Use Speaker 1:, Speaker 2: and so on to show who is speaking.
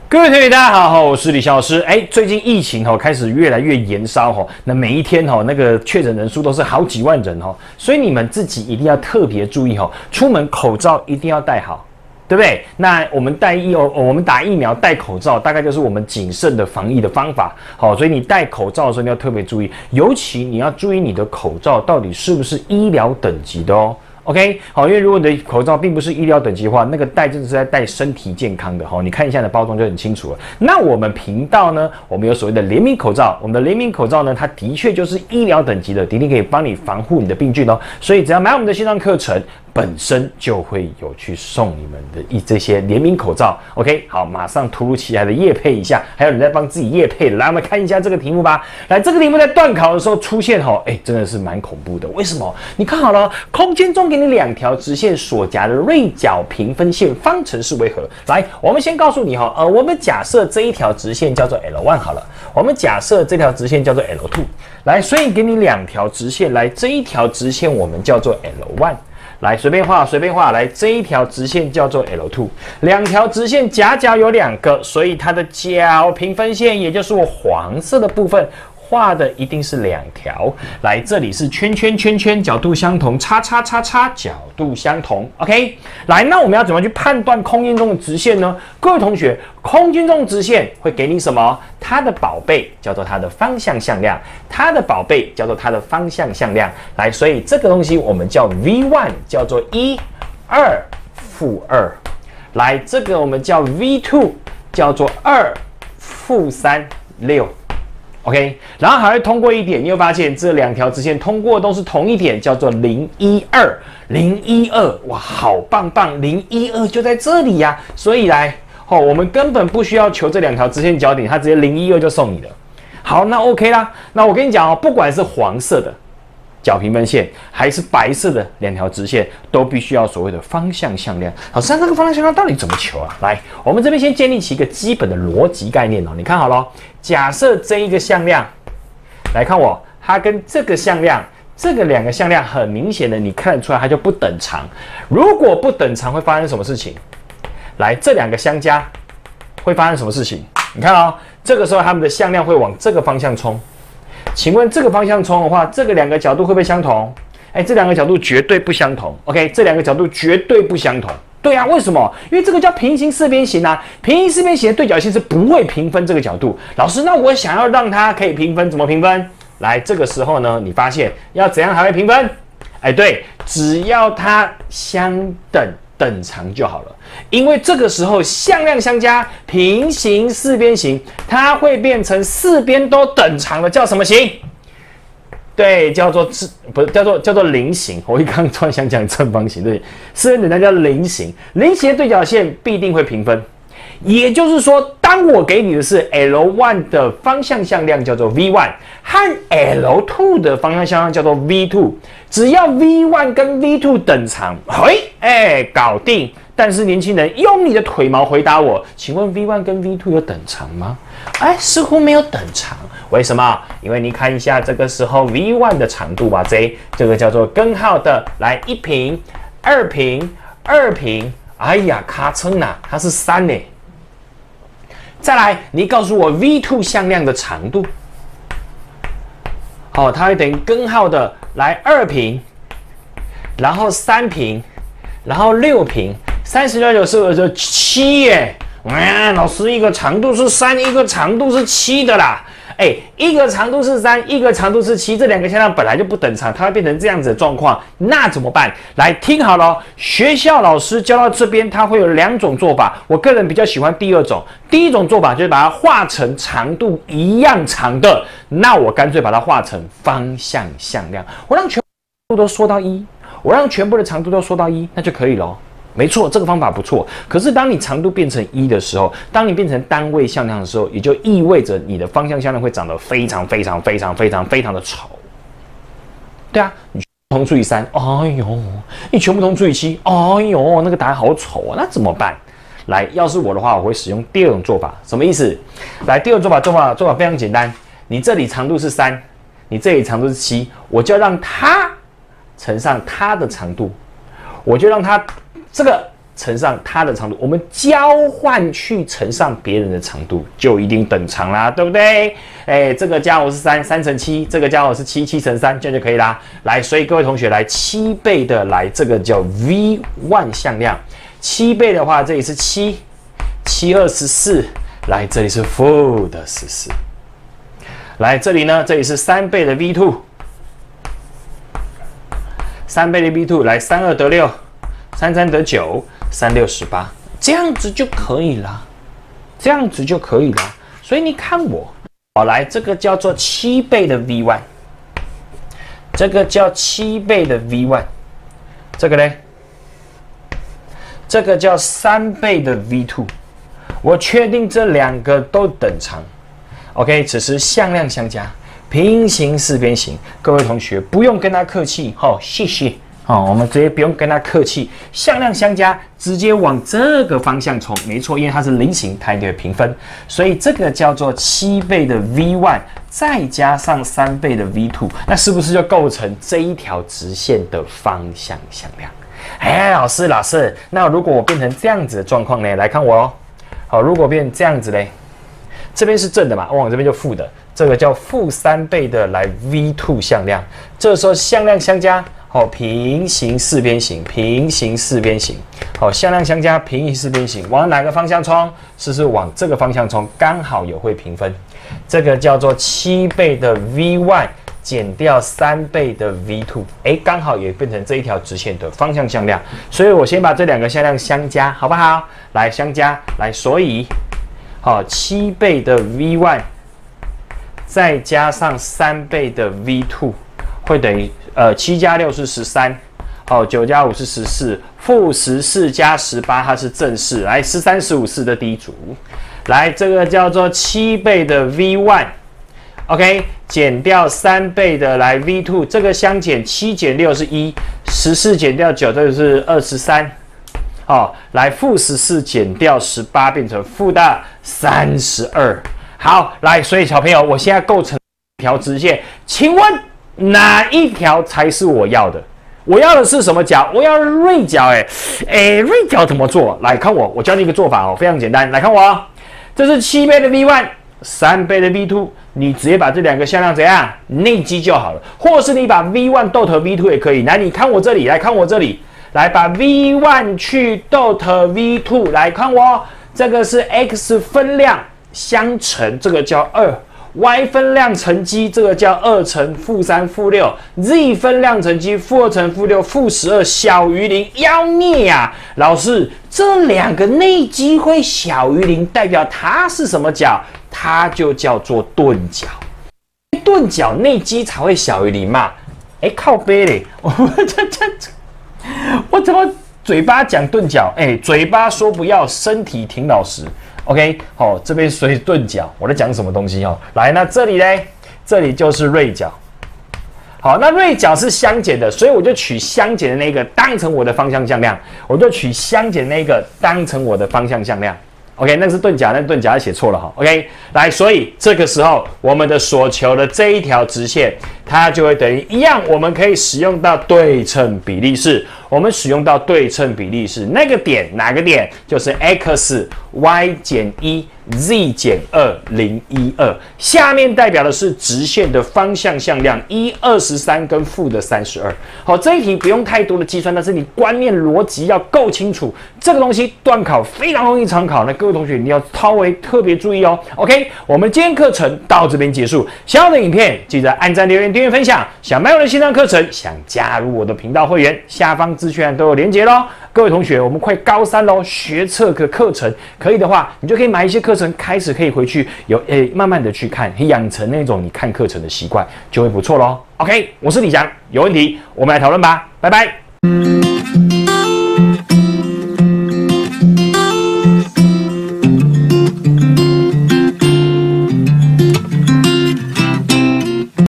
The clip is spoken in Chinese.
Speaker 1: 各位同学，大家好，我是李小老师。最近疫情开始越来越延烧那每一天那个确诊人数都是好几万人所以你们自己一定要特别注意出门口罩一定要戴好，对不对？那我们打疫苗戴口罩，大概就是我们谨慎的防疫的方法。所以你戴口罩的时候你要特别注意，尤其你要注意你的口罩到底是不是医疗等级的哦。OK， 好，因为如果你的口罩并不是医疗等级的话，那个戴真的是在戴身体健康的你看一下你的包装就很清楚了。那我们频道呢，我们有所谓的联名口罩，我们的联名口罩呢，它的确就是医疗等级的，的确可以帮你防护你的病菌哦。所以只要买我们的线上课程，本身就会有去送你们的这些联名口罩。OK， 好，马上突如其来的业配一下，还有你在帮自己业配的，来我们看一下这个题目吧。来，这个题目在段考的时候出现真的是蛮恐怖的。为什么？你看好了，空间中给你两条直线所夹的锐角平分线方程式为何？来，我们先告诉你我们假设这一条直线叫做 L1 好了，我们假设这条直线叫做 L2。来，所以给你两条直线，来这一条直线我们叫做 L1。来，随便画。来，这一条直线叫做 L2， 两条直线夹角有两个，所以它的角平分线，也就是我黄色的部分，画的一定是两条。来，这里是圈圈圈圈，角度相同，叉叉叉叉，角度相同。OK， 来，那我们要怎么去判断空间中的直线呢？各位同学，空间中的直线会给你什么？它的宝贝叫做它的方向向量，它的宝贝叫做它的方向向量。来，所以这个东西我们叫 V1， 叫做1、2、-2。来，这个我们叫 V2， 叫做2、3、6。OK， 然后还会通过一点，你会发现这两条直线通过的都是同一点，叫做012，哇，好棒棒，012就在这里呀。所以来我们根本不需要求这两条直线交点，它直接012就送你了。好，那 OK 啦。那我跟你讲不管是黄色的角平分线还是白色的两条直线，都必须要所谓的方向向量。好，那这个方向向量到底怎么求啊？来，我们这边先建立起一个基本的逻辑概念你看好了，假设这一个向量，来看它跟这个向量，这个两个向量很明显的，你看得出来它就不等长。如果不等长会发生什么事情？来，这两个相加会发生什么事情？你看这个时候它们的向量会往这个方向冲。请问这个方向冲的话，这个两个角度会不会相同？这两个角度绝对不相同。OK， 这两个角度绝对不相同。对啊，为什么？因为这个叫平行四边形啊，平行四边形的对角线是不会平分这个角度。老师，那我想要让它可以平分，怎么平分？来，这个时候呢，你发现要怎样才会平分？对，只要它相等长就好了，因为这个时候向量相加，平行四边形，它会变成四边都等长的，叫什么形？对，叫做菱形。我刚刚突然想讲正方形，对，四边等长叫菱形。菱形的对角线必定会平分。也就是说，当我给你的是 L1 的方向向量叫做 V1 和 L2 的方向向量叫做 V2， 只要 V1 跟 V2 等长，搞定。但是年轻人用你的腿毛回答我，请问 V1 跟 V2 有等长吗？似乎没有等长。为什么？因为你看一下这个时候 V1 的长度吧，这个叫做根号的，来1平、2平、2平，咔称啊，它是3呢。再来，你告诉我 V2 向量的长度，它会等于根号的来2平，然后3平，然后6平，36、94就7耶。老师，一个长度是3，一个长度是7的啦。一个长度是3，一个长度是7，这两个向量本来就不等长，它会变成这样子的状况，那怎么办？来，听好了，学校老师教到这边，它会有2种做法，我个人比较喜欢第二种。第一种做法就是把它画成长度一样长的，那我干脆把它画成方向向量，我让全部都缩到1，我让全部的长度都缩到1，那就可以了。没错，这个方法不错。可是当你长度变成1的时候，当你变成单位向量的时候，也就意味着你的方向向量会长得非常的丑。对啊，你全部同除以3，你全部同除以7，那个答案好丑啊，那怎么办？来，要是我的话，我会使用第二种做法。什么意思？来，第二种做法非常简单，你这里长度是3，你这里长度是7，我就让它乘上它的长度，我就让它乘上它的长度，我们交换去乘上别人的长度，就一定等长啦，对不对？这个家伙是3，3乘7，这个家伙是7，7乘3，这样就可以啦。来，所以各位同学来7倍的来，这个叫 V1 向量。7倍的话，这里是7，7 2 14，来这里是负的14。来这里呢，这里是3倍的 V2。3倍的 V2， 来3 2得6， 3 3得9， 3 6 18，这样子就可以了，这样子就可以了。所以你看我，好，来这个叫做7倍的 V1， 这个叫7倍的 V1， 这个呢，这个叫3倍的 V2。我确定这两个都等长 ，OK， 此时向量相加。平行四边形，各位同学不用跟他客气，谢谢。我们直接不用跟他客气，向量相加，直接往这个方向冲，没错，因为它是菱形，它一定会平分，所以这个叫做7倍的 V1 再加上3倍的 V2， 那是不是就构成这一条直线的方向向量？老师，那如果我变成这样子的状况呢？来看我哦，好，如果变成这样子嘞，这边是正的嘛，往这边就负的。这个叫负3倍的来 V2 向量，这时候向量相加，平行四边形，平行四边形，向量相加，平行四边形，往哪个方向冲？是往这个方向冲，刚好也会平分。这个叫做7倍的 V1 减掉3倍的 V2， 刚好也变成这一条直线的方向向量。所以我先把这两个向量相加，好不好？来相加，来，所以7倍的 V1。再加上3倍的 V2， 会等于7加6是13， 9加5是14，负14加18它是正式，来13、15、4的第一组，来这个叫做7倍的 V1，OK， 减掉3倍的来 V2， 这个相减7减6是1， 14减掉9这个是23，来负14减掉18变成负的32。好，来，所以小朋友，我现在构成一条直线，请问哪一条才是我要的？我要的是什么角？我要锐角，锐角怎么做？来看我，我教你一个做法非常简单。来看我，这是7倍的 V1， 3倍的 V2， 你直接把这两个向量怎样内积就好了，或是你把 V1 dot V2 也可以。来，你看我这里，来看我这里，来把 V1 去 dot V2， 来看我，这个是 x 分量。相乘，这个叫2；y 分量乘积，这个叫2乘负3负6； z 分量乘积，负2乘负6负12小于0，妖孽呀！老师，这两个内积会小于0，代表它是什么角？它就叫做钝角。钝角内积才会小于0嘛？靠背嘞！我怎么嘴巴讲钝角？嘴巴说不要，身体挺老实。OK， 这边所以钝角，我在讲什么东西来，那这里呢？这里就是锐角。好，那锐角是相减的，所以我就取相减的那个当成我的方向向量，我就取相减的那个当成我的方向向量。OK， 那是钝角，那钝角写错了OK， 来，所以这个时候我们的所求的这一条直线，它就会等于一样，我们可以使用到对称比例式。我们使用到对称比例式，那个点哪个点？就是 x y 减1 z 减2 0 1 2，下面代表的是直线的方向向量1 23跟负的32。好，这一题不用太多的计算，但是你观念逻辑要够清楚。这个东西段考非常容易常考，那各位同学你要稍微特别注意哦。OK， 我们今天课程到这边结束。想要的影片记得按赞、留言、订阅、分享。想买我的线上课程，想加入我的频道会员，下方资讯栏都有连结咯。各位同学，我们快高3咯，学测的课程可以的话，你就可以买一些课程，开始可以回去慢慢的去看，养成那种你看课程的习惯，就会不错咯。OK， 我是李翔，有问题我们来讨论吧，拜拜。